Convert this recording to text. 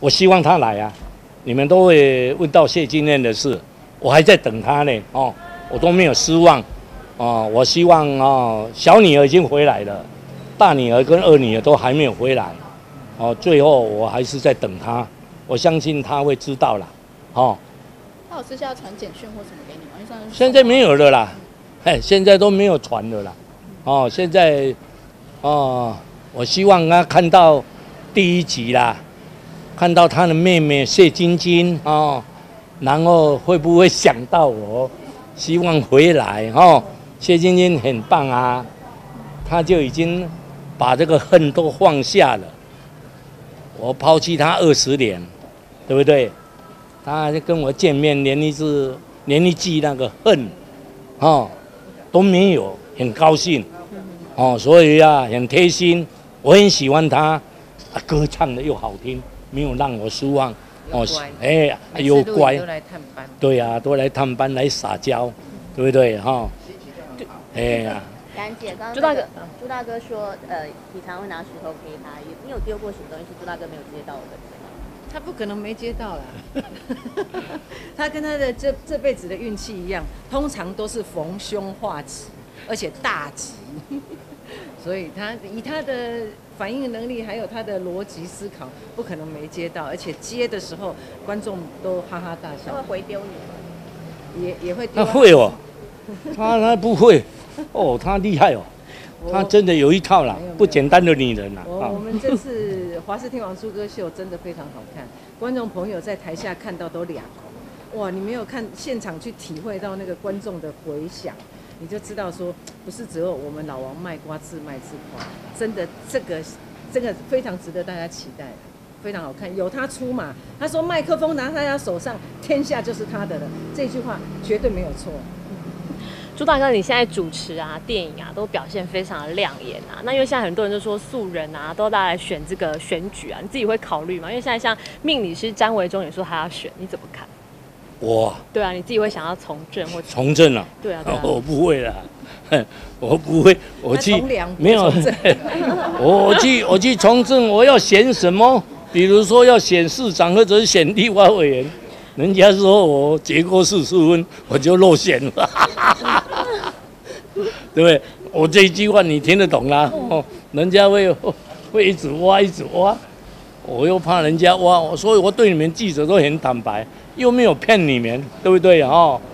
我希望他来啊。你们都会问到谢金燕的事，我还在等他呢，哦，我都没有失望，哦，我希望哦，小女儿已经回来了，大女儿跟二女儿都还没有回来，哦，最后我还是在等他，我相信他会知道啦，哦。 他有私下传简讯或什么给你吗？因为现在没有了啦，哎，现在都没有传了啦，哦，现在，哦，我希望他看到第一集啦。看到他的妹妹谢晶晶哦，然后会不会想到我？希望回来哦。谢晶晶很棒啊，他就已经把这个恨都放下了。我抛弃他20年，对不对？他跟我见面，连一句那个恨，哦都没有，很高兴哦，所以啊很贴心，我很喜欢他，歌唱的又好听。没有让我失望， 哦， 哎，又乖， 都来探班， 对啊，都来探班来撒娇，对不对哈？哎呀， 兰姐，刚刚朱大哥说，你常会拿石头 K 他，你有丢过什么东西是朱大哥没有接到的？ 他不可能没接到啦，他跟他的这辈子的运气一样，通常都是逢凶化吉，而且大吉。所以他以他的反应能力，还有他的逻辑思考，不可能没接到，而且接的时候观众都哈哈大笑。 他会回丢你吗？ 也会丢。 他会哦，他不会哦，他厉害哦，他真的有一套啦，不简单的女人啦。 我们这次华视听王出歌秀真的非常好看，观众朋友在台下看到都俩口，哇！你没有看现场去体会到那个观众的回响。你就知道说，不是只有我们老王卖瓜自卖自夸，真的这个非常值得大家期待，非常好看。有他出马，他说麦克风拿在他手上，天下就是他的了，这句话绝对没有错。 朱大哥，你现在主持啊、电影啊，都表现非常的亮眼啊。那因为现在很多人都说素人啊，都大来选这个选举啊，你自己会考虑吗？因为现在像命理师詹维忠也说他要选，你怎么看？ 我对啊，你自己会想要从政或从政啊？ 对啊，对啊， 我不会啦，我不会，我去没有，我去从政，我要选什么？比如说要选市长或者是选立法委员，人家说我结过40分，我就落选了，对不对？我这一句话你听得懂啦？哦，人家会一直挖一直挖，我又怕人家挖，所以我对你们记者都很坦白。又没有骗你们，对不对？